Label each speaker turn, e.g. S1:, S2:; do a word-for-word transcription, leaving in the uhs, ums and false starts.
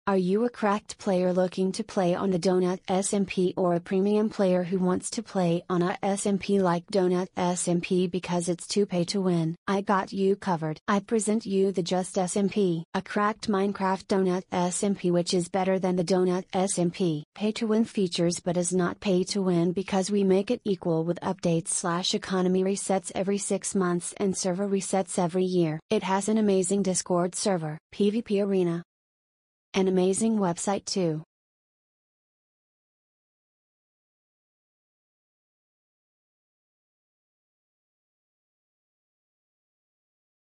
S1: Are you a cracked player looking to play on the Donut S M P, or a premium player who wants to play on a S M P like Donut S M P because it's too pay to win? I got you covered. I present you the JustSMP, a cracked Minecraft Donut S M P which is better than the Donut S M P. Pay to win features but is not pay to win because we make it equal with updates slash economy resets every six months and server resets every year. It has an amazing Discord server, PvP arena, an amazing website too.